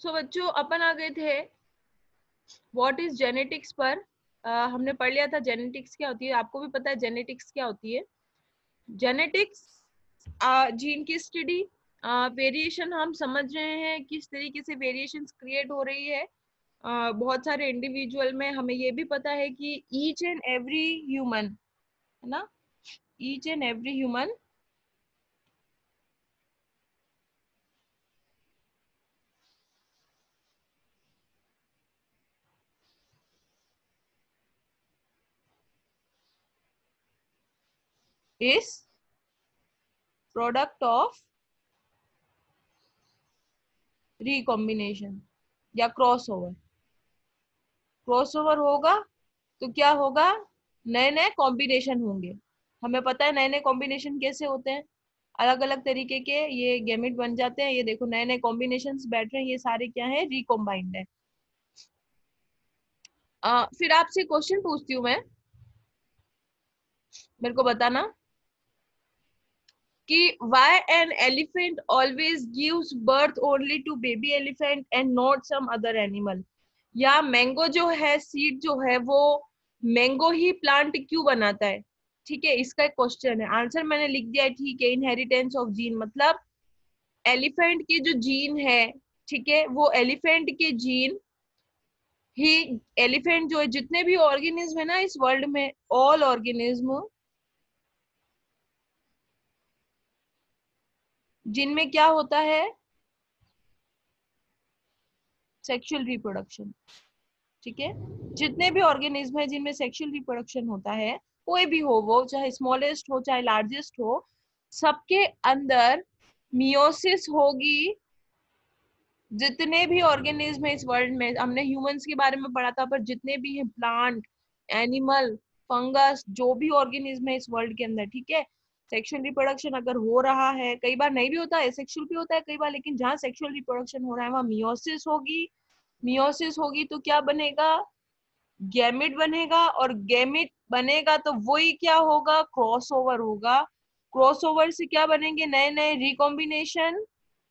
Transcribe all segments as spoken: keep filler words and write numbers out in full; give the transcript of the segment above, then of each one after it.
सो बच्चों अपन आ गए थे व्हाट इज जेनेटिक्स पर। uh, हमने पढ़ लिया था जेनेटिक्स क्या होती है, आपको भी पता है जेनेटिक्स क्या होती है। जेनेटिक्स जीन की स्टडी, वेरिएशन हम समझ रहे हैं किस तरीके से वेरिएशन क्रिएट हो रही है uh, बहुत सारे इंडिविजुअल में। हमें ये भी पता है कि ईच एंड एवरी ह्यूमन, है ना, each and every human is product of recombination या क्रॉसओवर। क्रॉसओवर होगा तो क्या होगा, नए नए कॉम्बिनेशन होंगे। हमें पता है नए नए कॉम्बिनेशन कैसे होते हैं, अलग अलग तरीके के ये गैमेट बन जाते हैं। ये देखो नए नए कॉम्बिनेशंस बैठ रहे हैं, ये सारे क्या है, रिकॉम्बाइंड है। आ, फिर आपसे क्वेश्चन पूछती हूँ मैं, मेरे को बताना कि why an elephant always gives birth only to baby elephant and not some other animal। या मैंगो जो है, सीड जो है वो मैंगो ही प्लांट क्यों बनाता है। ठीक है, इसका एक क्वेश्चन है, आंसर मैंने लिख दिया है। ठीक है, इनहेरिटेंस ऑफ जीन मतलब एलिफेंट के जो जीन है, ठीक है, वो एलिफेंट के जीन ही, एलिफेंट जो है, जितने भी ऑर्गेनिज्म है ना इस वर्ल्ड में, ऑल ऑर्गेनिज्म जिनमें क्या होता है, सेक्सुअल रिप्रोडक्शन। ठीक है, जितने भी ऑर्गेनिज्म है जिनमें सेक्सुअल रिप्रोडक्शन होता है, कोई भी हो, वो चाहे स्मॉलेस्ट हो चाहे लार्जेस्ट हो, सबके अंदर मियोसिस होगी। जितने भी ऑर्गेनिज्म है इस वर्ल्ड में, हमने ह्यूमंस के बारे में पढ़ा था, पर जितने भी हैं, प्लांट, एनिमल, फंगस, जो भी ऑर्गेनिज्म है इस वर्ल्ड के अंदर, ठीक है, सेक्सुअल रिप्रोडक्शन अगर हो रहा है, कई बार नहीं भी होता है, सेक्सुअल भी होता है कई बार, लेकिन जहाँ सेक्सुअल रिप्रोडक्शन हो रहा है वहाँ मियोसिस होगी। मियोसिस होगी तो क्या बनेगा, गैमिट बनेगा, और गैमिट बनेगा तो वही क्या होगा, क्रॉसओवर होगा। क्रॉसओवर से क्या बनेंगे, नए नए रिकॉम्बिनेशन।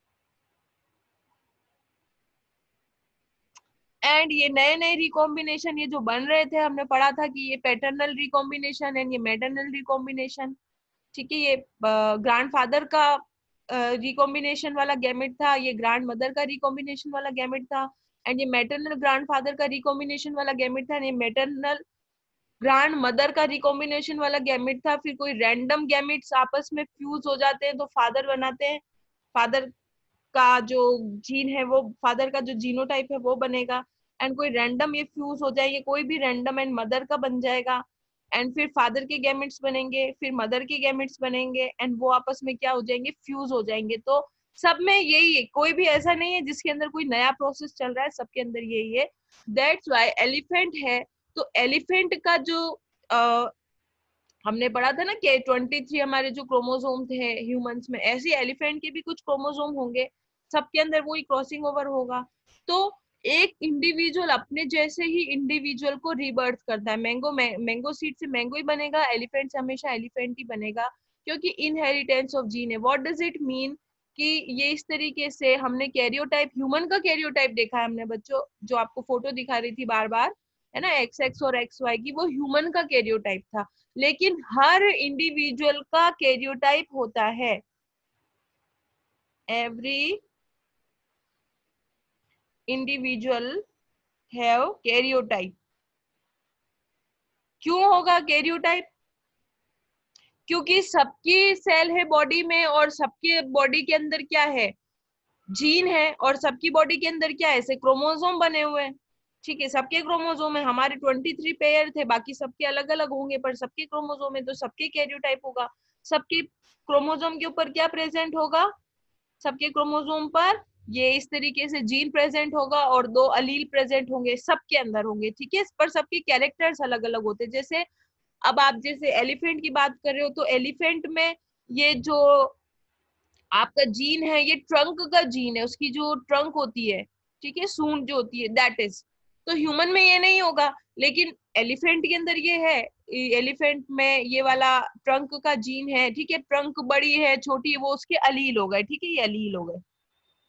एंड ये नए नए रिकॉम्बिनेशन ये जो बन रहे थे, हमने पढ़ा था कि ये पैटर्नल रिकॉम्बिनेशन एंड ये मैटरनल रिकॉम्बिनेशन। ठीक है, ये ग्रैंडफादर का रिकॉम्बिनेशन वाला गैमेट था, ये ग्रैंड मदर का रिकॉम्बिनेशन वाला गैमेट था, एंड ये मैटरनल ग्रैंडफादर का रिकॉम्बिनेशन वाला गैमेट था, ये मैटरनल ग्रैंड मदर का रिकॉम्बिनेशन वाला गैमेट था। फिर कोई रैंडम गैमेट्स आपस में फ्यूज हो जाते हैं तो फादर बनाते हैं, फादर का जो जीन है वो, फादर का जो जीनोटाइप है वो बनेगा। एंड कोई रैंडम ये फ्यूज हो जाएंगे, कोई भी रैंडम एंड मदर का बन जाएगा, एंड फिर फादर के गैमेट्स बनेंगे, फिर मदर के गैमेट्स बनेंगे, एंड वो आपस में क्या हो जाएंगे, फ्यूज हो जाएंगे। तो सब में यही है, कोई भी ऐसा नहीं है जिसके अंदर कोई नया प्रोसेस चल रहा है, सबके अंदर यही है। दैट्स वाई एलिफेंट है, तो एलिफेंट का जो आ, हमने पढ़ा था ना कि ट्वेंटी थ्री हमारे जो क्रोमोसोम थे ह्यूमंस में, ऐसे एलिफेंट के भी कुछ क्रोमोसोम होंगे, सबके अंदर वही क्रॉसिंग ओवर होगा। तो एक इंडिविजुअल अपने जैसे ही इंडिविजुअल को रीबर्थ करता है। मैंगो मैंगो सीड से मैंगो ही बनेगा, एलिफेंट से हमेशा एलिफेंट ही बनेगा, क्योंकि इनहेरिटेंस ऑफ जीन है। व्हाट डज इट मीन कि ये इस तरीके से हमने कैरियोटाइप, ह्यूमन का कैरियोटाइप देखा है हमने बच्चों, जो आपको फोटो दिखा रही थी बार बार, है ना, एक्स एक्स और एक्स वाई की, वो ह्यूमन का कैरियोटाइप था। लेकिन हर इंडिविजुअल का कैरियोटाइप होता है, एवरी इंडिविजुअल हैव कैरियोटाइप। क्यों होगा कैरियोटाइप, क्योंकि सबकी सेल है बॉडी में, और सबके बॉडी के अंदर क्या है, जीन है, और सबकी बॉडी के अंदर क्या है, ऐसे क्रोमोसोम बने हुए हैं। ठीक है, सबके क्रोमोसोम है, हमारे ट्वेंटी थ्री पेयर थे, बाकी सबके अलग अलग होंगे, पर सबके क्रोमोसोम है तो सबके कैरियोटाइप होगा। सबके क्रोमोसोम के ऊपर क्या प्रेजेंट होगा, सबके क्रोमोसोम पर ये इस तरीके से जीन प्रेजेंट होगा, और दो अलील प्रेजेंट होंगे, सबके अंदर होंगे। ठीक है, पर सबके कैरेक्टर्स अलग अलग होते हैं। जैसे अब आप जैसे एलिफेंट की बात कर रहे हो, तो एलिफेंट में ये जो आपका जीन है, ये ट्रंक का जीन है, उसकी जो ट्रंक होती है, ठीक है, सूंड जो होती है, दैट इज। तो ह्यूमन में ये नहीं होगा, लेकिन एलिफेंट के अंदर ये है। एलिफेंट में ये वाला ट्रंक का जीन है, ठीक है, ट्रंक बड़ी है छोटी है, वो उसके अलील हो गए। ठीक है, ये अलील हो गए।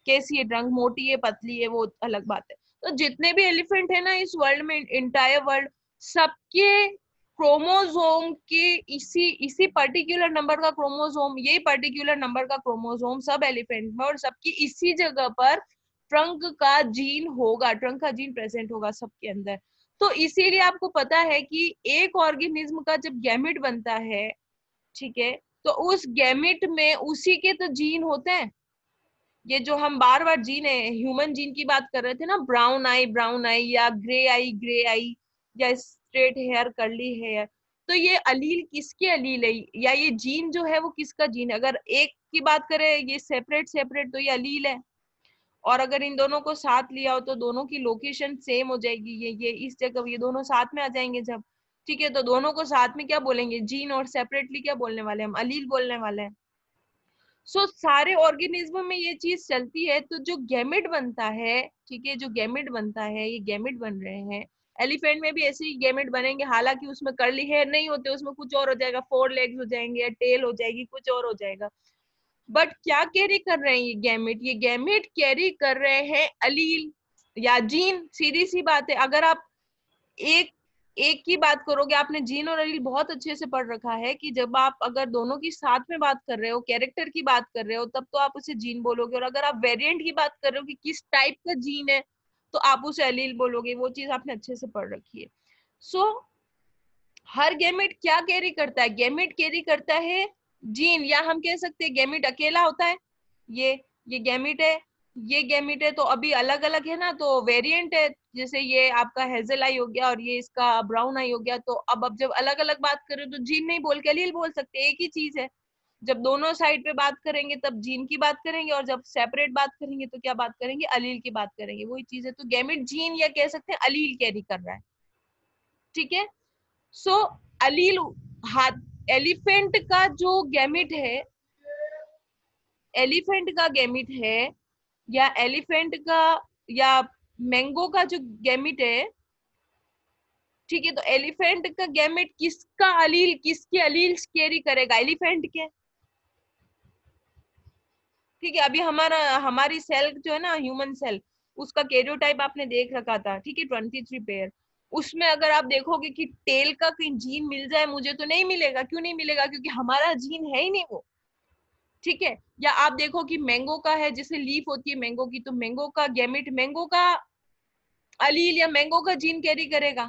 कैसी है ट्रंक, मोटी है पतली है वो अलग बात है। तो जितने भी एलिफेंट है ना इस वर्ल्ड में, इंटायर वर्ल्ड, सबके क्रोमोसोम के इसी इसी पर्टिकुलर नंबर का क्रोमोसोम, यही पर्टिकुलर नंबर का क्रोमोसोम सब एलिफेंट में, और सबकी इसी जगह पर ट्रंक का जीन होगा, ट्रंक का जीन प्रेजेंट होगा सबके अंदर। तो इसीलिए आपको पता है कि एक ऑर्गेनिज्म का जब गैमेट बनता है, ठीक है, तो उस गैमेट में उसी के तो जीन होते हैं। ये जो हम बार बार जीन है, ह्यूमन जीन की बात कर रहे थे ना, ब्राउन आई ब्राउन आई, या ग्रे आई ग्रे आई, या स्ट्रेट हेयर कर्ली हेयर, तो ये अलील किसके अलील है, या ये जीन जो है वो किसका जीन है? अगर एक की बात करें ये सेपरेट सेपरेट तो ये अलील है, और अगर इन दोनों को साथ लिया हो तो दोनों की लोकेशन सेम हो जाएगी, ये ये इस जगह ये दोनों साथ में आ जाएंगे जब, ठीक है, तो दोनों को साथ में क्या बोलेंगे, जीन, और सेपरेटली क्या बोलने वाले हम, अलील बोलने वाले हैं। सो so, सारे ऑर्गेनिज्म में ये चीज चलती है। तो जो गैमेट बनता है, ठीक है, जो गैमेट बनता है, ये गैमेट बन रहे हैं, एलिफेंट में भी ऐसे ही गैमेट बनेंगे, हालांकि उसमें कर्ली हेयर नहीं होते, उसमें कुछ और हो जाएगा, फोर लेग्स हो जाएंगे या टेल हो जाएगी, कुछ और हो जाएगा। बट क्या कैरी कर रहे हैं ये गैमेट, ये गैमेट कैरी कर रहे हैं अलील या जीन। सीधी सी बात है, अगर आप एक एक की बात करोगे, आपने जीन और अलील बहुत अच्छे से पढ़ रखा है कि जब आप अगर दोनों की साथ में बात कर रहे हो, कैरेक्टर की बात कर रहे हो, तब तो आप उसे जीन बोलोगे, और अगर आप वेरिएंट की बात कर रहे हो कि किस टाइप का जीन है, तो आप उसे अलील बोलोगे। वो चीज आपने अच्छे से पढ़ रखी है। सो so, हर गैमेट क्या कैरी करता है, गैमेट कैरी करता है जीन, या हम कह सकते हैं गैमेट अकेला होता है, ये ये गैमेट है, ये गैमेट है, तो अभी अलग अलग है ना, तो वेरिएंट है, जैसे ये आपका हेजल आई हो गया और ये इसका ब्राउन आई हो गया, तो अब अब जब अलग अलग बात करें तो जीन नहीं बोल के अलील बोल सकते, एक ही चीज है। जब दोनों साइड पे बात करेंगे तब जीन की बात करेंगे, और जब सेपरेट बात करेंगे तो क्या बात करेंगे, अलील की बात करेंगे, वही चीज है। तो गैमेट जीन या कह सकते हैं अलील कैरी कर रहा है, ठीक है। सो so, अलील हाथ, एलिफेंट का जो गैमिट है, एलिफेंट का गैमिट है, या एलिफेंट का, या मैंगो का जो गैमिट है, ठीक है, तो एलिफेंट का गैमिट किसका अलील, किसके अलील कैरी करेगा, एलिफेंट के, ठीक है। अभी हमारा हमारी सेल जो है ना, ह्यूमन सेल, उसका कैरियोटाइप आपने देख रखा था, ठीक है, ट्वेंटी थ्री पेयर। उसमें अगर आप देखोगे कि टेल का कहीं जीन मिल जाए मुझे, तो नहीं मिलेगा। क्यों नहीं मिलेगा? क्योंकि हमारा जीन है ही नहीं वो, ठीक है। या आप देखो कि मैंगो का है, जैसे लीफ होती है मैंगो की, तो मैंगो का गैमिट मैंगो का अलील या मैंगो का जीन कैरी करेगा,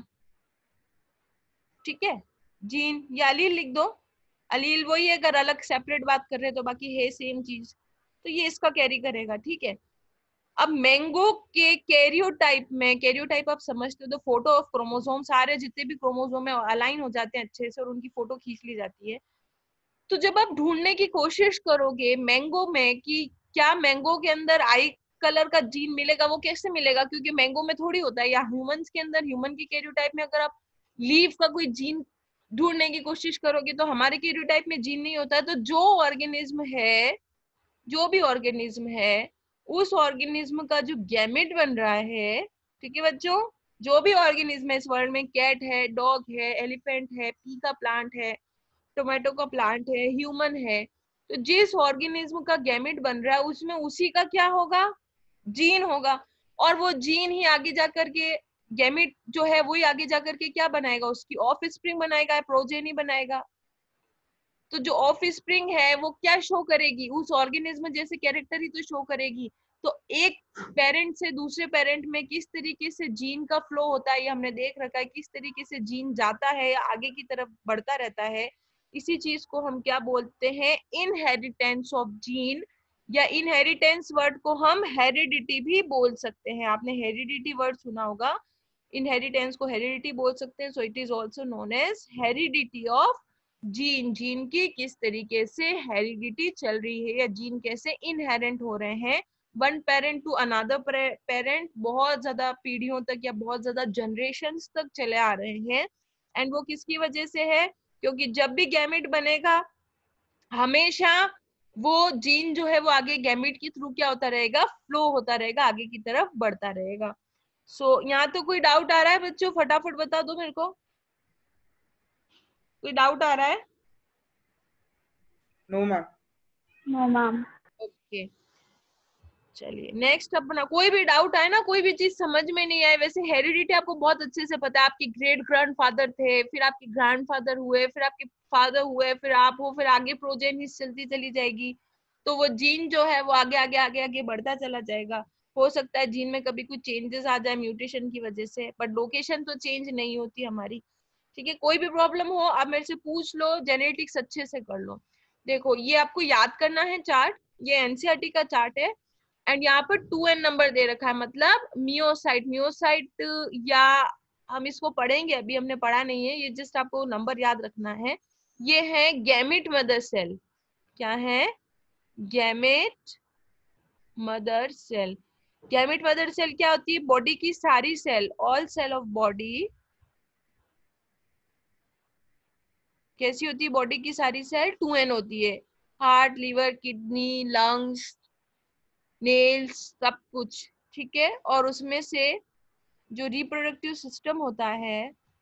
ठीक है। जीन या अलील लिख दो, अलील वही है, अगर अलग सेपरेट बात कर रहे हैं तो, बाकी है सेम चीज, तो ये इसका कैरी करेगा, ठीक है। अब मैंगो के कैरियोटाइप में, कैरियोटाइप आप समझते हो, तो फोटो ऑफ क्रोमोसोम, सारे जितने भी क्रोमोसोम है अलाइन हो जाते हैं अच्छे से, और उनकी फोटो खींच ली जाती है। तो जब आप ढूंढने की कोशिश करोगे मैंगो में कि क्या मैंगो के अंदर आई कलर का जीन मिलेगा, वो कैसे मिलेगा? क्योंकि मैंगो में थोड़ी होता है। या ह्यूमंस के अंदर, ह्यूमन की कैरियोटाइप में अगर आप लीफ का कोई जीन ढूंढने की कोशिश करोगे तो हमारे कैरियोटाइप में जीन नहीं होता है। तो जो ऑर्गेनिज्म है, जो भी ऑर्गेनिज्म है, उस ऑर्गेनिज्म का जो गैमेट बन रहा है, ठीक है बच्चों, जो भी ऑर्गेनिज्म है इस वर्ल्ड में, कैट है, डॉग है, एलिफेंट है, पी का प्लांट है, टोमेटो का प्लांट है, ह्यूमन है, तो जिस ऑर्गेनिज्म का गैमेट बन रहा है उसमें उसी का क्या होगा, जीन होगा। और वो जीन ही आगे जाकर के, गैमेट जो है वही आगे जाकर के क्या बनाएगा, उसकी ऑफ स्प्रिंग बनाएगा, प्रोजेनी बनाएगा। तो जो ऑफ स्प्रिंग है वो क्या शो करेगी, उस ऑर्गेनिज्म जैसे कैरेक्टर ही तो शो करेगी। तो एक पेरेंट से दूसरे पेरेंट में किस तरीके से जीन का फ्लो होता है, ये हमने देख रखा है, किस तरीके से जीन जाता है या आगे की तरफ बढ़ता रहता है। इसी चीज को हम क्या बोलते हैं, इनहेरिटेंस ऑफ जीन, या इनहेरिटेंस वर्ड को हम हेरिडिटी भी बोल सकते हैं। आपने हेरिडिटी वर्ड सुना होगा, इनहेरिटेंस को हेरिडिटी बोल सकते हैं। So it is also known as heredity of gene. Gene की किस तरीके से हेरिडिटी चल रही है, या जीन कैसे इनहेरेंट हो रहे हैं one parent to another parent, बहुत ज्यादा पीढ़ियों तक या बहुत ज्यादा जनरेशंस तक चले आ रहे हैं। एंड वो किसकी वजह से है? क्योंकि जब भी गैमेट बनेगा, हमेशा वो जीन जो है वो आगे गैमेट के थ्रू क्या होता रहेगा, फ्लो होता रहेगा, आगे की तरफ बढ़ता रहेगा। सो so, यहाँ तो कोई डाउट आ रहा है बच्चों? फटाफट बता दो मेरे को, कोई डाउट आ रहा है? No ma'am. No ma'am. Okay, चलिए नेक्स्ट अपना, कोई भी डाउट आए ना, कोई भी चीज समझ में नहीं आए, वैसे हेरिडिटी आपको बहुत अच्छे से पता है, आपके ग्रेट ग्रैंडफादर थे, फिर आपके ग्रैंडफादर हुए, फिर आपके फादर हुए, फिर आप हो, फिर आगे प्रोजेनिस चलती चली जाएगी, तो वो जीन जो है वो आगे आगे आगे आगे बढ़ता चला जाएगा। हो सकता है जीन में कभी कुछ चेंजेस आ जाए म्यूटेशन की वजह से, बट लोकेशन तो चेंज नहीं होती हमारी। ठीक है, कोई भी प्रॉब्लम हो आप मेरे से पूछ लो, जेनेटिक्स अच्छे से कर लो। देखो ये आपको याद करना है चार्ट, ये एनसीईआरटी का चार्ट है, एंड यहाँ पर टू एन नंबर दे रखा है, मतलब मियोसाइट, मियोसाइट या हम इसको पढ़ेंगे, अभी हमने पढ़ा नहीं है, ये जस्ट आपको नंबर याद रखना है। ये है गैमेट मदर सेल। क्या है? Gamete mother cell. Gamete mother cell क्या होती है? बॉडी की सारी cell, all cell of body कैसी होती है? बॉडी की सारी सेल टू एन होती है, heart, liver, kidney, lungs, nails, सब कुछ। ठीक है, और उसमें से जो रिप्रोडक्टिव सिस्टम होता है,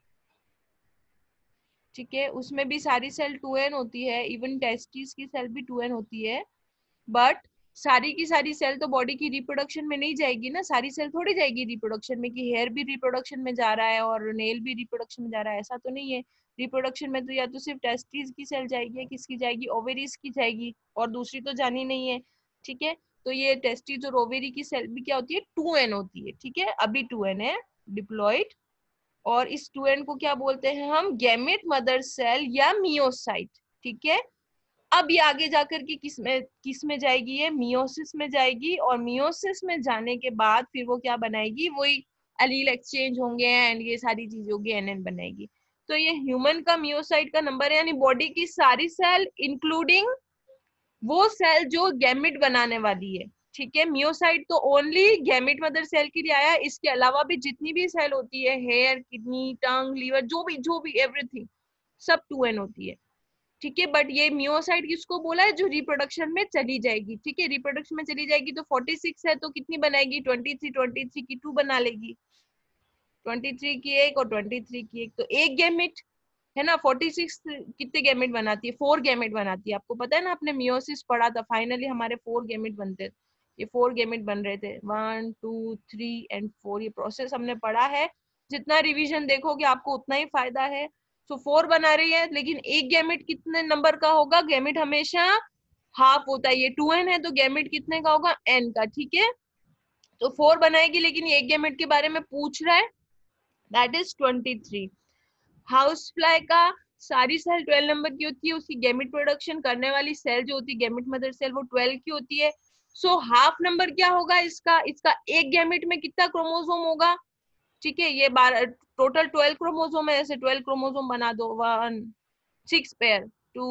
ठीक है, उसमें भी सारी सेल टू एन होती है, इवन टेस्टिस की सेल भी टू एन होती है, बट सारी की सारी सेल तो बॉडी की रिप्रोडक्शन में नहीं जाएगी ना, सारी सेल थोड़ी जाएगी रिप्रोडक्शन में, कि हेयर भी रिप्रोडक्शन में जा रहा है और नेल भी रिप्रोडक्शन में जा रहा है, ऐसा तो नहीं है। रिप्रोडक्शन में तो या तो सिर्फ टेस्टिस की सेल जाएगी, या किसकी जाएगी? ओवेरीज की जाएगी, और दूसरी तो जानी नहीं है। ठीक है, तो ये टेस्टिस और ओवेरी की सेल भी क्या होती है? टू एन होती है। ठीक है, अभी टू एन है, डिप्लॉइड। और इस टू एन को क्या बोलते हैं हम? गैमेट मदर सेल या मियोसाइट। ठीक है, अब ये आगे जाकर के किस में किस में जाएगी? ये मियोसिस में जाएगी, और मियोसिस में जाने के बाद फिर वो क्या बनाएगी? वही एलील एक्सचेंज होंगे एंड ये सारी चीजें होगी, एनएन बनाएगी। तो ये ह्यूमन का मियोसाइट का नंबर है, यानी बॉडी की सारी सेल इंक्लूडिंग वो सेल जो गैमेट बनाने वाली है। ठीक है, मियोसाइट तो ओनली गैमेट मदर सेल के लिए आया, इसके अलावा भी जितनी भी सेल होती है, हेयर, किडनी, टंग, लीवर, जो भी जो भी एवरीथिंग, सब टू एन होती है। ठीक है, बट ये मियोसाइट किसको बोला है? जो रिप्रोडक्शन में चली जाएगी। ठीक है, रिप्रोडक्शन में चली जाएगी तो फोर्टी सिक्स है, तो कितनी बनाएगी? ट्वेंटी थ्री, ट्वेंटी थ्री की टू बना लेगी, ट्वेंटी थ्री की एक और ट्वेंटी थ्री की एक, तो एक गैमेट है ना। फोर्टी सिक्स कितने गैमेट बनाती है? फोर गैमेट बनाती है। आपको पता है ना, आपने मियोसिस पढ़ा था, फाइनली हमारे फोर गैमेट बनते थे, ये फोर गैमेट बन रहे थे, one two three and four, ये प्रोसेस हमने पढ़ा है। जितना रिवीजन देखोगे आपको उतना ही फायदा है। सो फोर बना रही है, लेकिन एक गैमेट कितने नंबर का होगा? गैमेट हमेशा हाफ होता है, ये टू एन है तो गैमेट कितने का होगा? एन का। ठीक है, तो फोर बनाएगी, लेकिन ये एक गैमेट के बारे में पूछ रहा है, that is twenty three. House fly का सारी सेल ट्वेल्व नंबर की होती है, उसकी गैमेट प्रोडक्शन करने वाली सेल जो होती है गैमेट मदर सेल, वो ट्वेल्व की होती है। सो हाफ नंबर क्या होगा इसका? इसका एक गैमेट में कितना क्रोमोसोम होगा? ठीक है, ये बारह, टोटल ट्वेल्व क्रोमोसोम है, ऐसे ट्वेल्व क्रोमोसोम बना दो, one, six pair, two,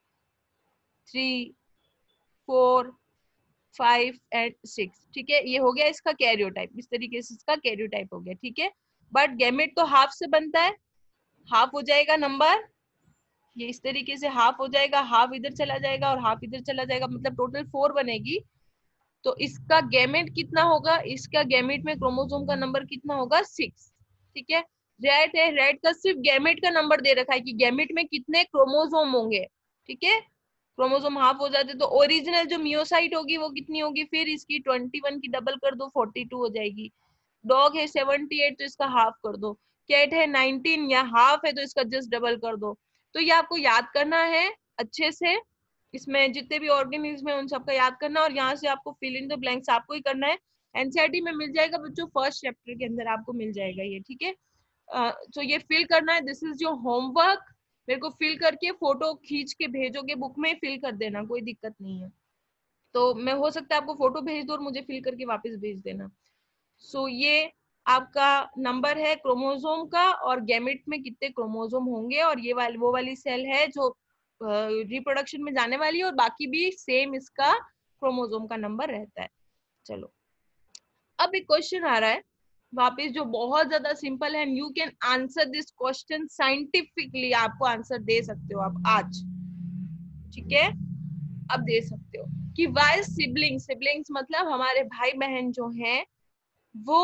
three, four, five and six. ठीक है, ये हो गया इसका कैरियोटाइप, इस तरीके से इसका कैरियोटाइप हो गया। ठीक है, बट गैमेट तो हाफ से बनता है, हाफ हो जाएगा नंबर, ये इस तरीके से हाफ हो जाएगा, हाफ इधर चला जाएगा और हाफ इधर चला जाएगा, मतलब टोटल फोर बनेगी। तो इसका गैमेट कितना होगा? इसका गैमेट में क्रोमोसोम का नंबर कितना होगा? सिक्स। ठीक है, रेड है, रेड का सिर्फ गैमेट का नंबर दे रखा है कि गैमेट में कितने क्रोमोसोम होंगे। ठीक है, क्रोमोसोम हाफ हो जाते तो ओरिजिनल जो मियोसाइट होगी वो कितनी होगी? फिर इसकी ट्वेंटी वन की डबल कर दो, फोर्टी टू हो जाएगी। डॉग है सेवेंटी एट, तो इसका हाफ कर दो। कैट है नाइनटीन, या हाफ है तो इसका जस्ट डबल कर दो। तो ये आपको याद करना है अच्छे से, इसमें जितने भी ऑर्गेनिज्म है उन सबका याद करना, और यहाँ से आपको फिल इन द ब्लैंक्स आपको ही करना है। एनसीईआरटी में मिल जाएगा बच्चों, फर्स्ट चैप्टर के अंदर आपको मिल जाएगा ये। ठीक है, तो ये फिल करना है, दिस इज योर होमवर्क। मेरे को फिल करके फोटो खींच के भेजोगे, बुक में फिल कर देना, कोई दिक्कत नहीं है। तो मैं हो सकता है आपको फोटो भेज दो और मुझे फिल करके वापस भेज देना। सो so, ये आपका नंबर है क्रोमोसोम का, और गैमेट में कितने क्रोमोसोम होंगे, और ये वाली वो वाली सेल है जो रिप्रोडक्शन में जाने वाली है, और बाकी भी सेम इसका क्रोमोसोम का नंबर रहता है। चलो, अब एक क्वेश्चन आ रहा है वापिस जो बहुत ज्यादा सिंपल है, you can answer this question scientifically, आपको आंसर दे सकते हो आप आज। ठीक है, अब दे सकते हो कि वाई सिबलिंग, सिबलिंग्स मतलब हमारे भाई बहन जो हैं वो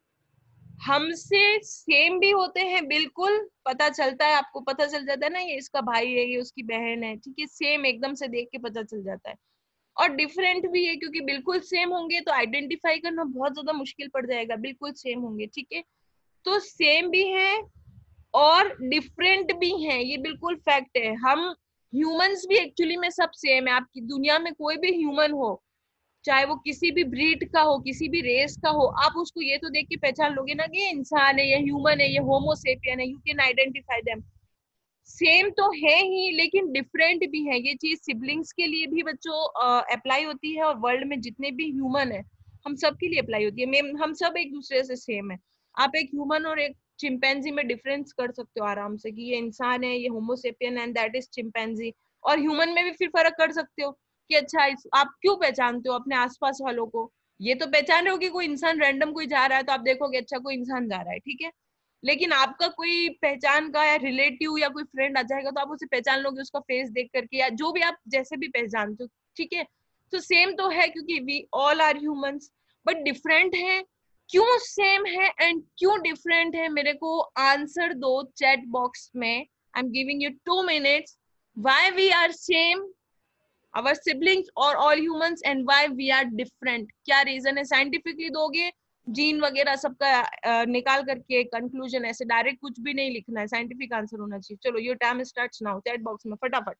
हमसे सेम भी होते हैं, बिल्कुल पता चलता है, आपको पता चल जाता है ना, ये इसका भाई है, ये उसकी बहन है। ठीक है, सेम एकदम से देख के पता चल जाता है। और डिफरेंट भी है, क्योंकि बिल्कुल सेम होंगे तो आइडेंटिफाई करना बहुत ज्यादा मुश्किल पड़ जाएगा, बिल्कुल सेम होंगे, ठीक है। तो सेम भी है और डिफरेंट भी हैं, ये बिल्कुल फैक्ट है। हम ह्यूमंस भी एक्चुअली में सब सेम है। आपकी दुनिया में कोई भी ह्यूमन हो, चाहे वो किसी भी ब्रीड का हो, किसी भी रेस का हो, आप उसको ये तो देख के पहचान लोगे ना कि ये इंसान है, ये ह्यूमन है, ये होमोसेपियन है, you can identify them. Same तो है ही लेकिन डिफरेंट भी है। ये चीज सिबलिंग्स के लिए भी बच्चों अप्लाई होती है, और वर्ल्ड में जितने भी ह्यूमन है हम सब के लिए अप्लाई होती है। मेम हम सब एक दूसरे से सेम है। आप एक ह्यूमन और एक चिंपैंजी में डिफरेंस कर सकते हो आराम से, कि ये इंसान है, ये homo sapien and that is chimpanzee. और ह्यूमन में भी फिर फर्क कर सकते हो कि अच्छा इस, आप क्यों पहचानते हो अपने आसपास वालों को। ये तो पहचान रहे हो कि कोई इंसान रैंडम कोई जा रहा है तो आप देखोगे अच्छा कोई इंसान जा रहा है, ठीक है। लेकिन आपका कोई पहचान का या रिलेटिव या कोई फ्रेंड आ जाएगा तो आप उसे पहचान लोगे उसका फेस देख करके, या जो भी आप जैसे भी पहचानते हो, ठीक है। तो सेम तो है क्योंकि we all are humans, but different है। क्यों सेम है एंड क्यों डिफरेंट है, मेरे को आंसर दो चैट बॉक्स में। I am giving you two minutes. Why we are same, our siblings or all humans, and why we are different, क्या रीजन है साइंटिफिकली दोगे। जीन वगैरह सबका अ, निकाल करके कंक्लूजन, ऐसे डायरेक्ट कुछ भी नहीं लिखना है, साइंटिफिक आंसर होना चाहिए। चलो your time starts now, chat box में फटाफट।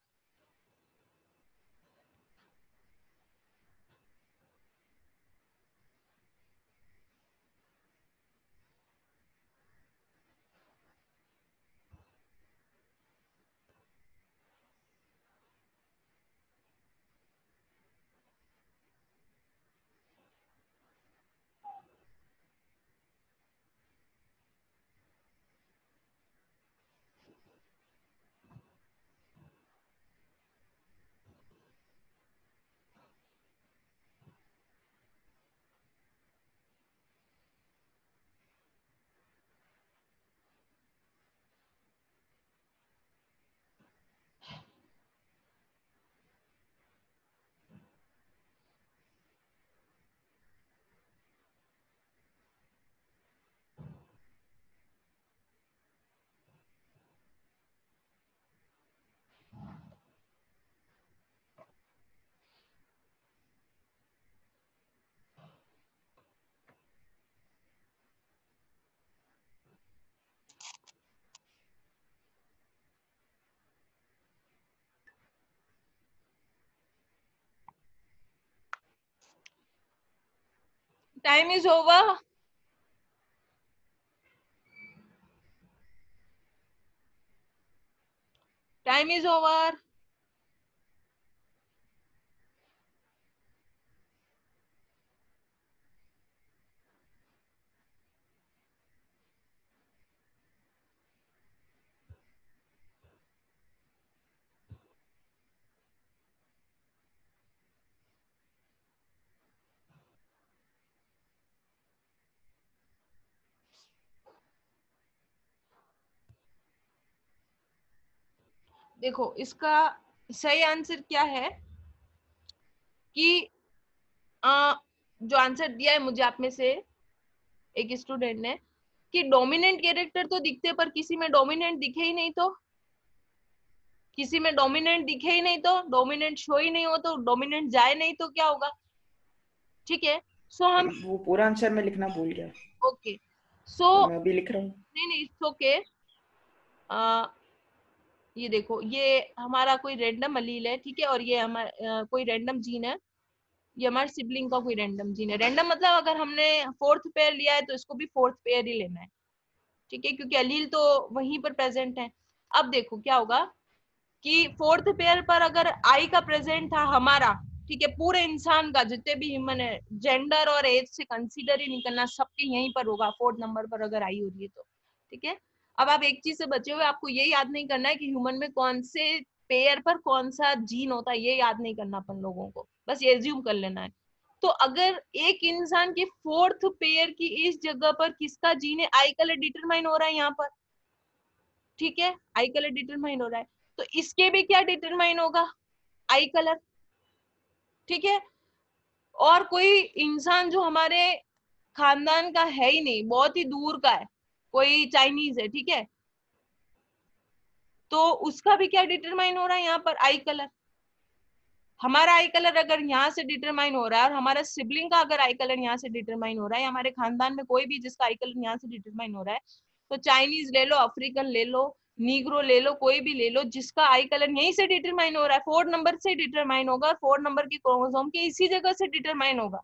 Time is over. Time is over. देखो इसका सही आंसर क्या है कि आ, जो आंसर दिया है मुझे आप में से एक स्टूडेंट ने, कि डोमिनेंट कैरेक्टर तो दिखते हैं, पर किसी में डोमिनेंट दिखे ही नहीं तो, किसी में डोमिनेंट दिखे ही नहीं तो, डोमिनेंट शो ही नहीं हो तो, डोमिनेंट जाए नहीं तो क्या होगा, ठीक है। सो हम, वो पूरा आंसर मैं लिखना भूल गया। ओके सो, तो मैं अभी लिख रहा हूँ। नहीं नहीं इट्स ओके। ये देखो ये हमारा कोई रैंडम अलील है, ठीक है, और ये हमारा कोई रैंडम जीन है, ये हमारे सिबलिंग का कोई रैंडम जीन है। रैंडम मतलब अगर हमने फोर्थ पेयर लिया है तो इसको भी फोर्थ पेयर ही लेना है, ठीक है, क्योंकि अलील तो वहीं पर प्रेजेंट है। अब देखो क्या होगा कि फोर्थ पेयर पर अगर आई का प्रेजेंट था हमारा, ठीक है, पूरे इंसान का जितने भी ह्यूमन है, जेंडर और एज से कंसीडर ही नहीं करना, सबके यहीं पर होगा फोर्थ नंबर पर अगर आई हो रही है तो, ठीक है। अब आप एक चीज से बचे हुए, आपको ये याद नहीं करना है कि ह्यूमन में कौन से पेयर पर कौन सा जीन होता है, ये याद नहीं करना अपन लोगों को, बस ये एज्यूम कर लेना है। तो अगर एक इंसान की फोर्थ पेयर की इस जगह पर किसका जीन है, आई कलर डिटरमाइन हो रहा है यहाँ पर, ठीक है, आई कलर डिटरमाइन हो रहा है, तो इसके भी क्या डिटरमाइन होगा, आई कलर, ठीक है। और कोई इंसान जो हमारे खानदान का है ही नहीं, बहुत ही दूर का है, कोई चाइनीज है, ठीक है, तो उसका भी क्या डिटरमाइन हो रहा है यहाँ पर, आई कलर, हमारा आई कलर अगर यहाँ से डिटरमाइन हो रहा है और हमारा सिबलिंग का अगर आई कलर यहाँ से डिटरमाइन हो रहा है, या हमारे खानदान में कोई भी जिसका आई कलर यहाँ से डिटरमाइन हो रहा है, तो चाइनीज ले लो, अफ्रीकन ले लो, नीग्रो ले लो, कोई भी ले लो, जिसका आई कलर यहीं से डिटरमाइन हो रहा है, फोर नंबर से डिटरमाइन होगा और फोर नंबर के क्रोमोसोम के इसी जगह से डिटरमाइन होगा।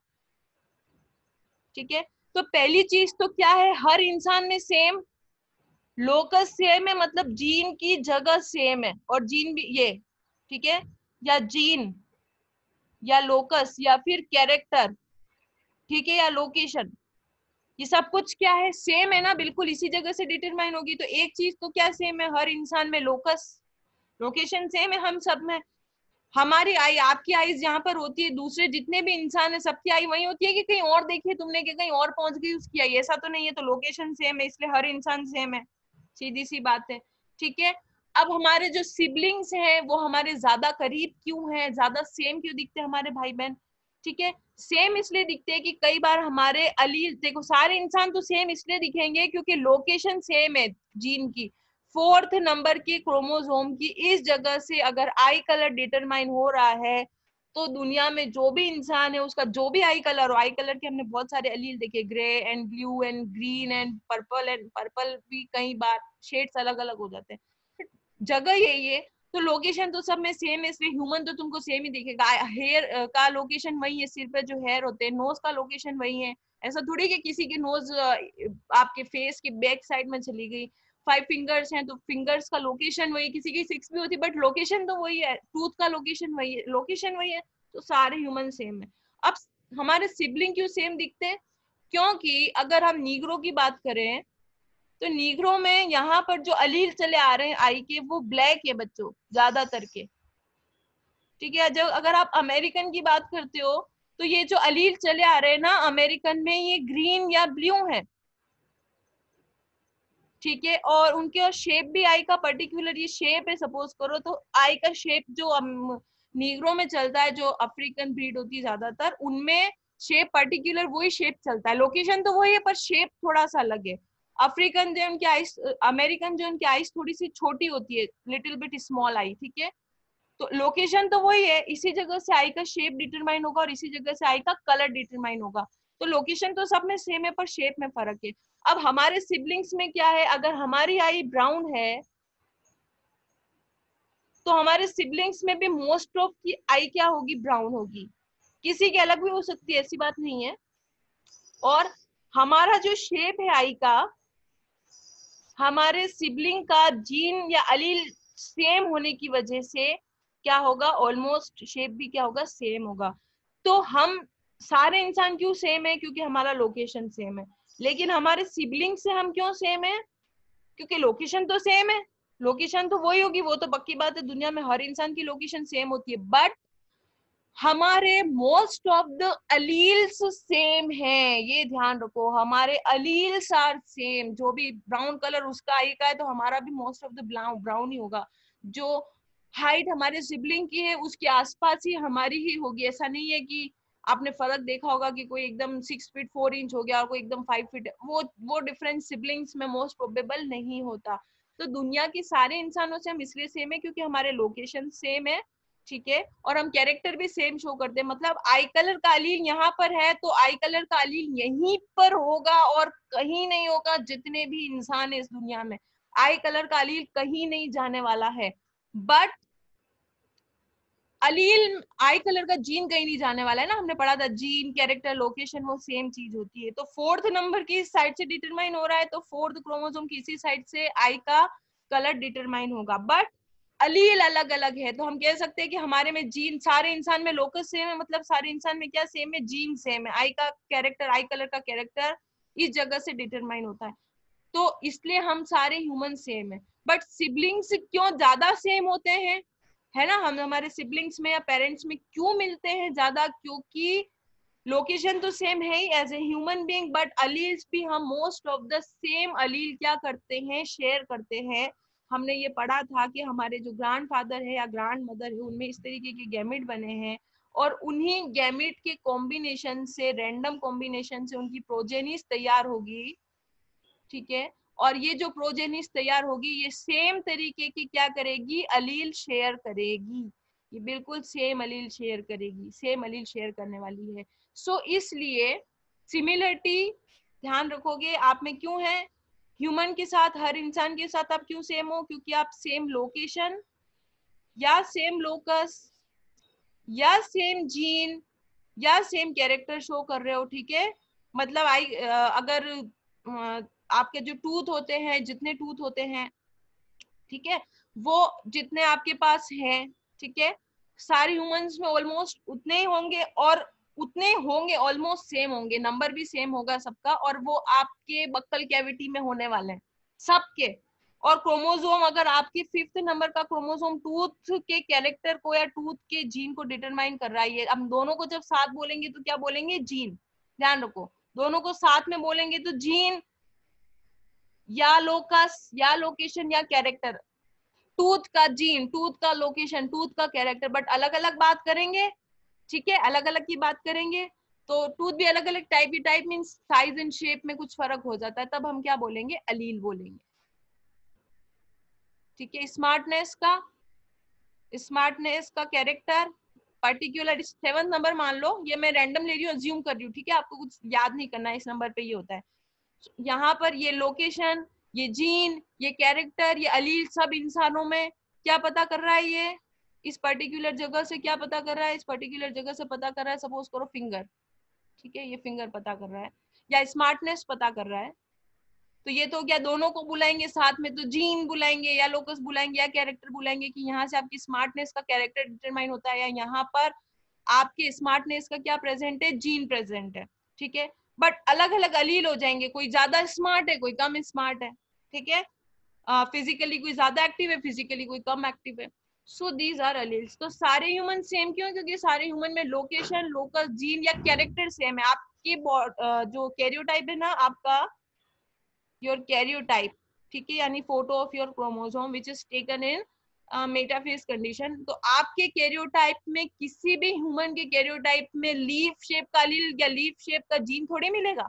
ठीक है, तो पहली चीज तो क्या है, हर इंसान में सेम लोकस सेम है, मतलब जीन की जगह सेम है, और जीन भी ये, ठीक है, या जीन या लोकस या फिर कैरेक्टर, ठीक है, या लोकेशन, ये सब कुछ क्या है, सेम है ना, बिल्कुल इसी जगह से डिटरमाइन होगी। तो एक चीज तो क्या सेम है हर इंसान में, लोकस, लोकेशन सेम है हम सब में। हमारी आई, आपकी आईज जहां पर होती है, दूसरे जितने भी इंसान है सबकी आई वही होती है कि कहीं और देखी है तुमने कि कहीं और पहुंच गई उसकी आई, ऐसा तो नहीं है। तो लोकेशन सेम है, इसलिए हर इंसान सेम है, सीधी सी बात है। ठीक है, अब हमारे जो सिबलिंग्स हैं वो हमारे ज्यादा करीब क्यों हैं, ज्यादा सेम क्यों दिखते हैं हमारे भाई बहन? ठीक है, सेम इसलिए दिखते हैं कि कई बार हमारे अलील, देखो सारे इंसान तो सेम इसलिए दिखेंगे क्योंकि लोकेशन सेम है जीन की, फोर्थ नंबर के क्रोमोसोम की इस जगह से अगर आई कलर डिटरमाइन हो रहा है, तो दुनिया में जो भी इंसान है उसका जो भी आई कलर हो, आई कलर के हमने बहुत सारे अलील देखे, grey and blue and green and purple, and purple भी कई बार शेड्स अलग अलग हो जाते हैं, जगह यही है। तो लोकेशन तो सब में सेम है, इसलिए ह्यूमन तो तुमको सेम ही दिखेगा। हेयर का लोकेशन वही है, सिर पे जो हेयर होते हैं, नोज का लोकेशन वही है, ऐसा थोड़ी कि किसी की नोज आपके फेस के बैक साइड में चली गई। फाइव फिंगर्स हैं तो फिंगर्स का लोकेशन वही, किसी की सिक्स भी होती बट लोकेशन तो वही है, टूथ का लोकेशन वही है, लोकेशन वही है। तो सारे ह्यूमन सेम है। अब हमारे सिबलिंग क्यों सेम दिखते हैं? क्योंकि अगर हम नीग्रो की बात करें तो नीग्रो में यहाँ पर जो अलील चले आ रहे हैं आई के, वो ब्लैक है बच्चों ज्यादातर के। ठीक है, जब अगर आप अमेरिकन की बात करते हो तो ये जो अलील चले आ रहे हैं ना अमेरिकन में, ये ग्रीन या ब्लू है। ठीक है, और उनके शेप भी आई का पर्टिकुलर ये शेप है, सपोज करो तो आई का शेप जो नीग्रो में चलता है, जो अफ्रीकन ब्रीड होती है ज्यादातर उनमें शेप पर्टिकुलर वही शेप चलता है, लोकेशन तो वही है पर शेप थोड़ा सा अलग है। अफ्रीकन जो उनकी आइस, अमेरिकन जो उनकी आइस थोड़ी सी छोटी होती है, लिटिल बिट स्मॉल आई, ठीक है। तो लोकेशन तो वही है, इसी जगह से आई का शेप डिटरमाइन होगा और इसी जगह से आई का कलर डिटरमाइन होगा। तो लोकेशन तो सब में सेम है पर शेप में फर्क है। अब हमारे सिबलिंग्स में क्या है, अगर हमारी आई ब्राउन है तो हमारे सिबलिंग्स में भी मोस्ट ऑफ की आई क्या होगी, ब्राउन होगी। किसी की अलग भी हो सकती है, ऐसी बात नहीं है। और हमारा जो शेप है आई का, हमारे सिबलिंग का जीन या अलील सेम होने की वजह से क्या होगा, ऑलमोस्ट शेप भी क्या होगा, सेम होगा। तो हम सारे इंसान क्यों सेम है, क्योंकि हमारा लोकेशन सेम है। लेकिन हमारे सिबलिंग से हम क्यों सेम है, क्योंकि लोकेशन तो सेम है। लोकेशन तो वही होगी, वो तो पक्की बात है, दुनिया में हर इंसान की लोकेशन सेम होती है, बट हमारे most of the alleles same हैं, ये ध्यान रखो, हमारे अलील्स आर सेम। जो भी ब्राउन कलर उसका आई का है तो हमारा भी मोस्ट ऑफ द ब्राउन ही होगा। जो हाइट हमारे सिबलिंग की है उसके आसपास ही हमारी ही होगी। ऐसा नहीं है कि आपने फर्क देखा होगा कि कोई एकदम सिक्स फीट फोर इंच हो गया और कोई एकदम फाइव फीट, वो वो डिफरेंस सिबलिंग्स में मोस्ट प्रोबेबल नहीं होता। तो दुनिया के सारे इंसानों से हम इसलिए सेम है क्योंकि हमारे लोकेशन सेम है, ठीक है, और हम कैरेक्टर भी सेम शो करते हैं। मतलब आई कलर का अलील यहाँ पर है तो आई कलर का अलील यहीं पर होगा और कहीं नहीं होगा। जितने भी इंसान है इस दुनिया में, आई कलर का अलील कहीं नहीं जाने वाला है। बट अलील, आई कलर का जीन कहीं नहीं जाने वाला है ना, हमने पढ़ा था जीन कैरेक्टर लोकेशन वो सेम चीज होती है। तो फोर्थ नंबर की साइड से डिटरमाइन हो रहा है तो फोर्थ क्रोमोसोम की इसी साइड से आई का कलर डिटरमाइन होगा। बट अलील अलग अलग है, तो हम कह सकते हैं कि हमारे में जीन, सारे इंसान में लोकस सेम है, मतलब सारे इंसान में क्या सेम है, जीन सेम है। आई का कैरेक्टर, आई कलर का कैरेक्टर इस जगह से डिटरमाइन होता है, तो इसलिए हम सारे ह्यूमन सेम है। बट सिबलिंग्स क्यों ज्यादा सेम होते हैं, है ना, हम हमारे सिबलिंग्स में या पेरेंट्स में क्यों मिलते हैं ज्यादा, क्योंकि लोकेशन तो सेम है ही as a human being, but alleles भी हम most of the same allele क्या करते हैं, शेयर करते हैं। हमने ये पढ़ा था कि हमारे जो ग्रैंड फादर है या ग्रैंड मदर है उनमें इस तरीके के गैमेट बने हैं, और उन्हीं गैमेट के कॉम्बिनेशन से, रैंडम कॉम्बिनेशन से उनकी प्रोजेनिस तैयार होगी, ठीक है। और ये जो प्रोजेनिस तैयार होगी ये सेम तरीके की क्या करेगी, अलील शेयर करेगी। ये बिल्कुल सेम अलील शेयर करेगी, सेम अलील शेयर करने वाली है। सो so, इसलिए सिमिलरिटी ध्यान रखोगे आप में क्यों है, ह्यूमन के साथ, हर इंसान के साथ आप क्यों सेम हो, क्योंकि आप सेम लोकेशन या सेम लोकस या सेम जीन या सेम कैरेक्टर शो कर रहे हो, ठीक है। मतलब आई अगर आपके जो टूथ होते हैं, जितने टूथ होते हैं, ठीक है, वो जितने आपके पास हैं, ठीक है, सारे ह्यूमंस में ऑलमोस्ट उतने ही होंगे, और उतने होंगे ऑलमोस्ट सेम होंगे, नंबर भी सेम होगा सबका, और वो आपके बक्कल कैविटी में होने वाले हैं सबके। और क्रोमोसोम, अगर आपकी फिफ्थ नंबर का क्रोमोसोम टूथ के कैरेक्टर को या टूथ के जीन को डिटरमाइन कर रहा है, अब दोनों को जब साथ बोलेंगे तो क्या बोलेंगे, जीन। ध्यान रखो, दोनों को साथ में बोलेंगे तो जीन या लोकस या लोकेशन या कैरेक्टर, टूथ का जीन, टूथ का लोकेशन, टूथ का कैरेक्टर, बट अलग अलग बात करेंगे, ठीक है, अलग अलग की बात करेंगे। तो टूथ भी अलग अलग टाइप की, type means size and shape में कुछ फर्क हो जाता है, तब हम क्या बोलेंगे, अलील बोलेंगे, ठीक है। स्मार्टनेस का, स्मार्टनेस का कैरेक्टर पर्टिकुलर सेवन नंबर मान लो, ये मैं रैंडम ले रही हूँ, अज्यूम कर रही हूँ, ठीक है, आपको कुछ याद नहीं करना है, इस नंबर पे ये होता है। यहाँ पर ये लोकेशन, ये जीन, ये कैरेक्टर, ये अलील सब इंसानों में क्या पता कर रहा है, ये इस पर्टिकुलर जगह से क्या पता कर रहा है, इस पर्टिकुलर जगह से पता कर रहा है, सपोज करो फिंगर, ठीक है, ये फिंगर पता कर रहा है, या स्मार्टनेस पता कर रहा है। तो ये तो क्या, दोनों को बुलाएंगे साथ में तो जीन बुलाएंगे या लोकस बुलाएंगे या कैरेक्टर बुलाएंगे, कि यहाँ से आपकी स्मार्टनेस का कैरेक्टर डिटरमाइन होता है, या यहाँ पर आपके स्मार्टनेस का क्या प्रेजेंट है, जीन प्रेजेंट है, ठीक है। बट अलग अलग अलील हो जाएंगे, कोई ज्यादा स्मार्ट है, कोई कम स्मार्ट है, ठीक है, फिजिकली कोई ज्यादा एक्टिव है, फिजिकली कोई कम एक्टिव है। So these are alleles. तो सारे ह्यूमन सेम क्यों, क्योंकि सारे ह्यूमन में लोकेशन, लोकस, जीन या कैरेक्टर सेम है। आपकी uh, जो कैरियोटाइप है ना आपका, योर कैरियोटाइप, ठीक है, यानी photo of your chromosome which is taken in metaphase condition. तो आपके कैरियोटाइप में, किसी भी ह्यूमन के कैरियोटाइप में लीफ शेप का अलील या लीफ शेप का जीन थोड़ी मिलेगा।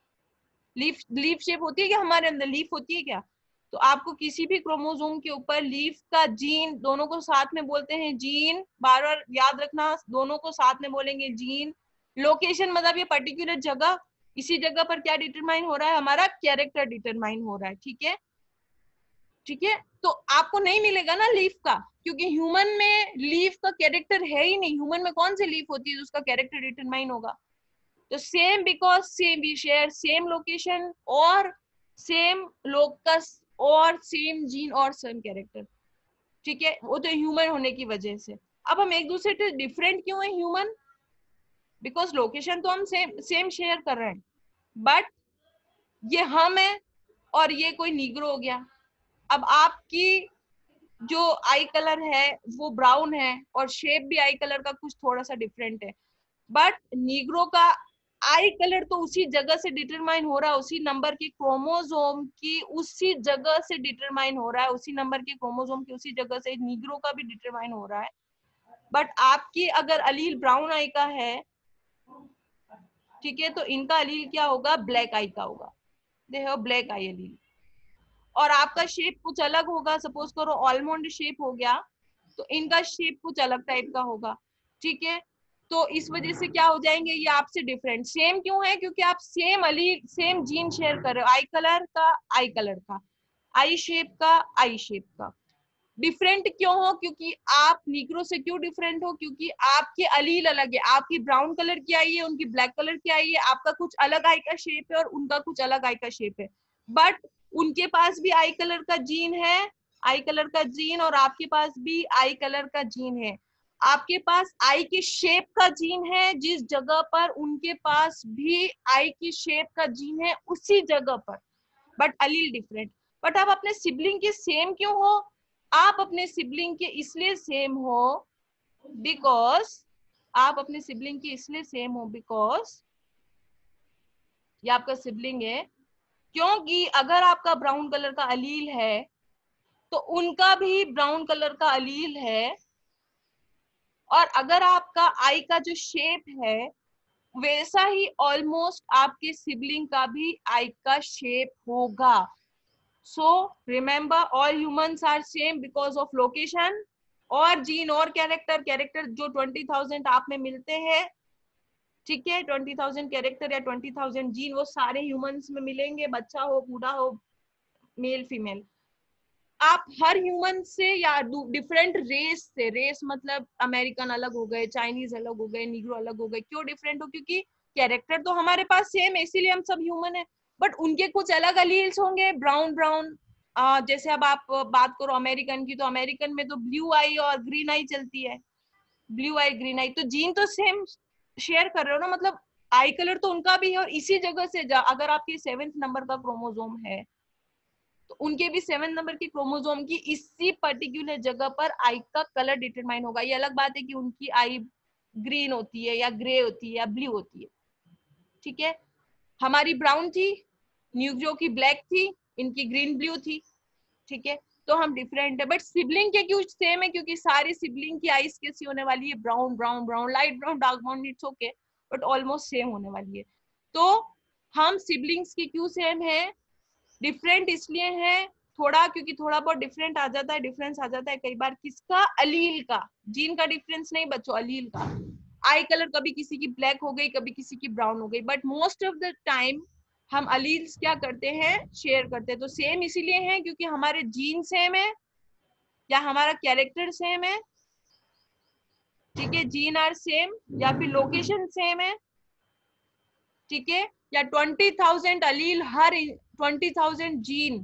लीफ लीफ शेप होती है क्या, हमारे अंदर लीफ होती है क्या? तो आपको किसी भी क्रोमोसोम के ऊपर लीफ का जीन, दोनों को साथ में बोलते हैं जीन, बार बार याद रखना, दोनों को साथ में बोलेंगे जीन। लोकेशन मतलब ये पर्टिकुलर जगह, इसी जगह पर क्या डिटरमाइन हो रहा है, हमारा कैरेक्टर डिटरमाइन हो रहा है, ठीक है, ठीक है। तो आपको नहीं मिलेगा ना लीफ का, क्योंकि ह्यूमन में लीफ का कैरेक्टर है ही नहीं। ह्यूमन में कौन सी लीफ होती है उसका कैरेक्टर डिटरमाइन होगा? तो same, because same we share same location और सेम लोकस और सेम जीन और सेम कैरेक्टर, ठीक है, वो तो ह्यूमन होने की वजह से। अब हम एक दूसरे से डिफरेंट क्यों है ह्यूमन? बिकॉज लोकेशन तो हम सेम सेम शेयर कर रहे हैं, बट ये हम है और ये कोई नीग्रो हो गया। अब आपकी जो आई कलर है वो ब्राउन है, और शेप भी आई कलर का कुछ थोड़ा सा डिफरेंट है, बट नीग्रो का आई कलर तो उसी जगह से डिटरमाइन हो रहा है, उसी नंबर की क्रोमोसोम की उसी जगह से डिटरमाइन हो रहा है, उसी नंबर के क्रोमोसोम की उसी जगह से नीग्रो का भी डिटरमाइन हो रहा है। बट आपकी अगर अलील ब्राउन आई का है, ठीक है, तो इनका अलील क्या होगा, ब्लैक आई का होगा, दे हैव ब्लैक आई अलील। और आपका शेप कुछ अलग होगा, सपोज करो ऑलमोंड शेप हो गया, तो इनका शेप कुछ अलग टाइप का होगा, ठीक है। तो इस वजह से क्या हो जाएंगे ये आपसे डिफरेंट। सेम क्यों है? क्योंकि आप same allele same gene share कर रहे हो, आई कलर का आई कलर का, आई शेप का आई शेप का। डिफरेंट क्यों हो? क्योंकि आप नीग्रो से क्यों डिफरेंट हो? क्योंकि आपके अलील अलग है, आपकी ब्राउन कलर की आई है, उनकी ब्लैक कलर की आई है, आपका कुछ अलग आई का शेप है और उनका कुछ अलग आई का शेप है, बट उनके पास भी आई कलर का जीन है, आई कलर का जीन, और आपके पास भी आई कलर का जीन है। आपके पास आई की शेप का जीन है जिस जगह पर, उनके पास भी आई की शेप का जीन है उसी जगह पर, बट अलील डिफरेंट। बट आप अपने सिबलिंग के सेम क्यों हो? आप अपने सिबलिंग के इसलिए सेम हो बिकॉज आप अपने सिबलिंग के इसलिए सेम हो बिकॉज ये आपका सिबलिंग है, क्योंकि अगर आपका ब्राउन कलर का अलील है तो उनका भी ब्राउन कलर का अलील है, और अगर आपका आई का जो शेप है वैसा ही ऑलमोस्ट आपके सिबलिंग का भी आई का शेप होगा। So remember all humans are same because of location, और जीन और कैरेक्टर, कैरेक्टर जो ट्वेंटी थाउजेंड आप में मिलते हैं, ठीक है, ट्वेंटी थाउजेंड कैरेक्टर या ट्वेंटी थाउजेंड जीन वो सारे ह्यूमंस में मिलेंगे, बच्चा हो बूढ़ा हो मेल फीमेल। आप हर ह्यूमन से या डिफरेंट रेस से, रेस मतलब अमेरिकन अलग हो गए, चाइनीज अलग हो गए, निग्रो अलग हो गए, क्यों डिफरेंट हो? क्योंकि कैरेक्टर तो हमारे पास सेम है, इसीलिए हम सब ह्यूमन है, बट उनके कुछ अलग अलील्स होंगे, ब्राउन ब्राउन। जैसे अब आप बात करो अमेरिकन की, तो अमेरिकन में तो ब्लू आई और ग्रीन आई चलती है, ब्लू आई ग्रीन आई, तो जीन तो सेम शेयर कर रहे हो ना, मतलब आई कलर तो उनका भी है, और इसी जगह से अगर आपकी सेवेंथ नंबर का क्रोमोसोम है तो उनके भी सेवन नंबर की क्रोमोसोम की इसी पर्टिकुलर जगह पर आई का कलर डिटरमाइन होगा। ये अलग बात है कि उनकी आई ग्रीन होती है या ग्रे होती है या ब्लू होती है, ठीक है। हमारी ब्राउन थी, न्यूग्रो की ब्लैक थी, इनकी ग्रीन ब्लू थी, ठीक है। तो हम डिफरेंट है, बट सिबलिंग के क्यों सेम है? क्योंकि सारी सिबलिंग की आईज कैसी होने वाली है? Brown brown brown, light brown, dark brown, it's okay, but almost same होने वाली है। तो हम सिबलिंग्स की क्यों सेम है? डिफरेंट इसलिए है थोड़ा, क्योंकि थोड़ा बहुत डिफरेंट आ जाता है, डिफरेंस आ जाता है कई बार किसका? अलील का, जीन का डिफरेंस नहीं बच्चों, अलील का। आई कलर कभी किसी की ब्लैक हो गई, कभी किसी की ब्राउन हो गई, but most of the time हम अलील्स क्या करते हैं? शेयर करते हैं। तो सेम इसीलिए है क्योंकि हमारे जीन सेम है या हमारा कैरेक्टर सेम है, ठीक है, जीन आर सेम, या फिर लोकेशन सेम है, ठीक है, या ट्वेंटी थाउजेंड अलील, हर twenty thousand gene,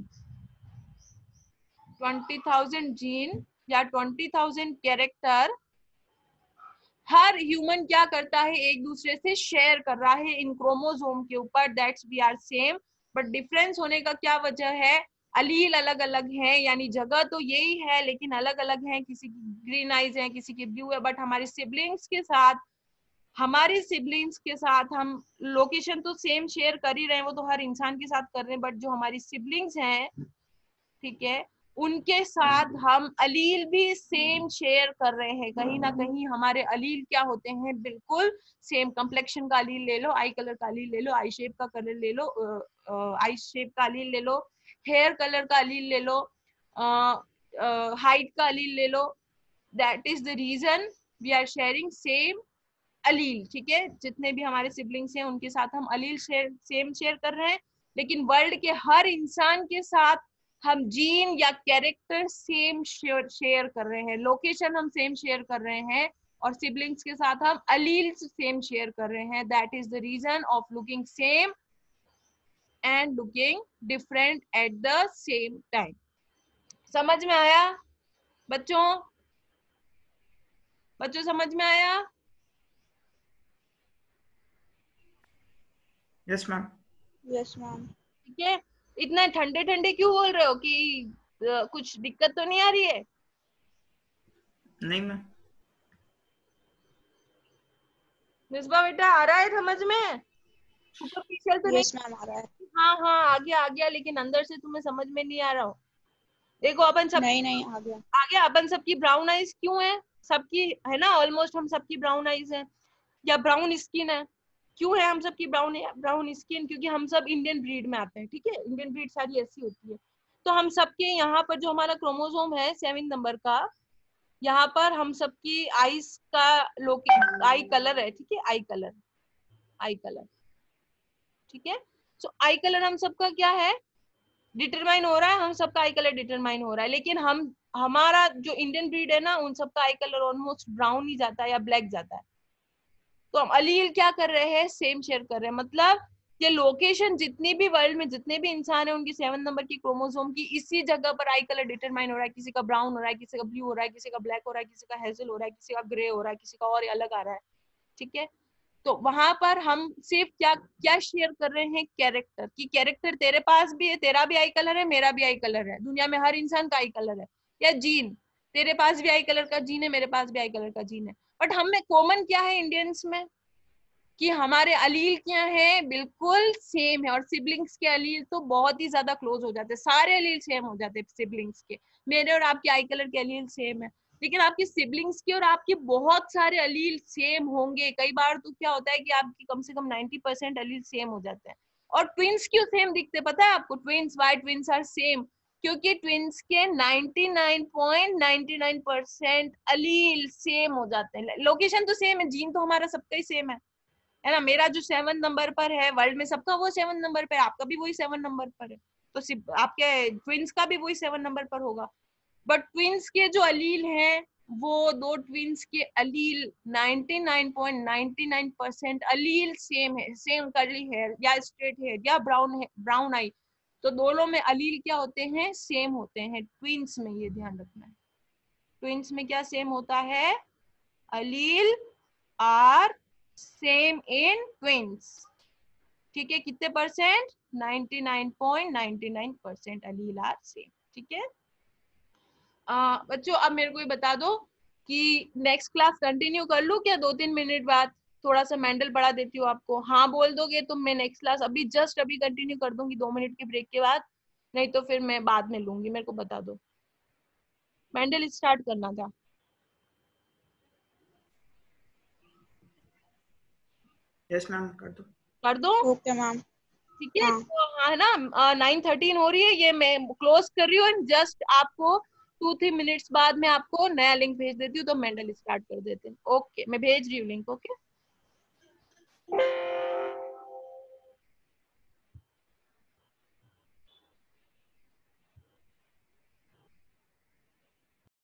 twenty thousand gene या ट्वेंटी थाउजेंड कैरेक्टर हर ह्यूमन क्या करता है? एक दूसरे से शेयर कर रहा है इन क्रोमोसोम के ऊपर, that's we are same, but difference होने का क्या वजह है? अलील अलग अलग है, यानी जगह तो यही है लेकिन अलग अलग है, किसी की ग्रीन आइज है, किसी की ब्लू है, बट हमारे सिबलिंग्स के साथ, हमारे सिबलिंग्स के साथ हम लोकेशन तो सेम शेयर कर ही रहे हैं, वो तो हर इंसान के साथ कर रहे हैं, बट जो हमारी सिबलिंग्स हैं, ठीक है, उनके साथ हम अलील भी सेम शेयर कर रहे हैं। कहीं ना कहीं हमारे अलील क्या होते हैं? बिल्कुल सेम। कम्प्लेक्शन का अलील ले लो, आई कलर का अलील ले लो, आई शेप का कलर ले लो, आई शेप का अलील ले लो, हेयर कलर का अलील ले लो, हाइट का अलील ले लो, that is the reason we are sharing same allele, ठीक है। जितने भी हमारे सिबलिंग्स हैं उनके साथ हम अलील शेयर सेम शेयर कर रहे हैं, लेकिन वर्ल्ड के हर इंसान के साथ हम जीन या कैरेक्टर सेम शेयर शेयर कर रहे हैं, लोकेशन हम सेम शेयर कर रहे हैं, और सिबलिंग्स के साथ हम अलील सेम शेयर कर रहे हैं। That is the reason of looking same and looking different at the same time. समझ में आया बच्चों? बच्चों समझ में आया? Yes ma'am. Yes ma'am. ठीक है। इतना ठंडे ठंडे क्यों बोल रहे हो? कि uh, कुछ दिक्कत तो नहीं आ रही है? नहीं मैम। मिसबा बेटा आ रहा है समझ में? सुपरफिशियल तो नहीं? यस मैम आ रहा है। हाँ हाँ आ गया आ गया, लेकिन अंदर से तुम्हें समझ में नहीं आ रहा हो। देखो अपन सब नहीं नहीं आ गया। आ गया। अपन सबकी ब्राउन आइज क्यों है? सबकी है ना, ऑलमोस्ट हम सबकी ब्राउन आइज है या ब्राउन स्किन है। क्यों है हम सबकी ब्राउन ब्राउन स्किन? क्योंकि हम सब इंडियन ब्रीड में आते हैं, ठीक है, इंडियन ब्रीड सारी ऐसी होती है। तो हम सबके यहाँ पर जो हमारा क्रोमोसोम है सेवन नंबर का, यहाँ पर हम सबकी आईज का लोके आई कलर है, ठीक है, आई कलर, आई कलर, ठीक है। सो आई कलर हम सबका क्या है? डिटरमाइन हो रहा है, हम सबका आई कलर डिटरमाइन हो रहा है, लेकिन हम हमारा जो इंडियन ब्रीड है ना, उन सबका आई कलर ऑलमोस्ट ब्राउन ही जाता है या ब्लैक जाता है। तो हम अलील क्या कर रहे हैं? सेम शेयर कर रहे हैं। मतलब ये लोकेशन जितनी भी वर्ल्ड में जितने भी इंसान है उनकी सेवन नंबर की क्रोमोसोम की इसी जगह पर आई कलर डिटरमाइन हो रहा है। किसी का ब्राउन हो रहा है, किसी का ब्लू हो रहा है, किसी का ब्लैक हो रहा है, किसी का हेजल हो रहा है, किसी का ग्रे हो रहा है, किसी का और अलग आ रहा है, ठीक है। तो वहां पर हम सिर्फ क्या क्या शेयर कर रहे हैं? कैरेक्टर की। कैरेक्टर तेरे पास भी है, तेरा भी आई कलर है, मेरा भी आई कलर है, दुनिया में हर इंसान का आई कलर है। या जीन, तेरे पास भी आई कलर का जीन है, मेरे पास भी आई कलर का जीन है, बट हम में कॉमन क्या है इंडियंस में? कि हमारे अलील क्या है? बिल्कुल सेम है। और सिबलिंग्स के अलील तो बहुत ही ज्यादा क्लोज हो जाते हैं, सारे अलील सेम हो जाते हैं सिबलिंग्स के। मेरे और आपके आई कलर के अलील सेम है, लेकिन आपकी सिबलिंग्स की और आपके बहुत सारे अलील सेम होंगे। कई बार तो क्या होता है कि आपकी कम से कम नाइंटी परसेंट अलील सेम हो जाते हैं। और ट्विंस क्यों सेम दिखते पता है आपको? Twins, why twins are same, क्योंकि ट्विंस के निन्यानवे point nine nine percent allele same हो जाते हैं। लोकेशन तो सेम है, जीन तो हमारा सबका ही सेम है है ना। मेरा जो सेवन नंबर पर है वर्ल्ड में सबका वो सेवन नंबर पर है, आपका भी वही सेवन नंबर पर है, तो सिर्फ आपके ट्विंस का भी वही सेवन नंबर पर होगा। बट ट्विंस के जो अलील हैं वो दो ट्विंस के अलील निन्यानवे point nine nine percent allele same है, सेम कर्ली हेयर या स्ट्रेट हेयर या ब्राउन ब्राउन आई, तो दोनों में अलील क्या होते हैं, सेम होते हैं ट्विंस में, ये ध्यान रखना है। ट्विंस में क्या सेम होता है, allele are same in twins, ठीक है। कितने परसेंट, निन्यानवे point nine nine percent allele are same, ठीक है। आ, बच्चों अब मेरे को ये बता दो कि नेक्स्ट क्लास कंटिन्यू कर लूं क्या, दो तीन मिनट बाद थोड़ा सा मेंडल पढ़ा देती हूँ आपको। हाँ बोल दोगे तो मैं नेक्स्ट क्लास अभी जस्ट अभी कंटिन्यू कर दूंगी दो मिनट के ब्रेक के बाद, नहीं तो फिर मैं बाद में लूंगी, मेरे को बता दो। मेंडल स्टार्ट करना था। यस मैम कर दो। कर दो, ओके मैम। ठीक है। हाँ। तो है ना, नाइन थर्टीन हो रही है, ये मैं क्लोज कर रही हूँ। जस्ट आपको टू थ्री मिनट्स बाद में आपको नया लिंक भेज देती हूँ, तो मेंडल स्टार्ट कर देते हैं। ओके, मैं भेज रही हूँ लिंक। ओके।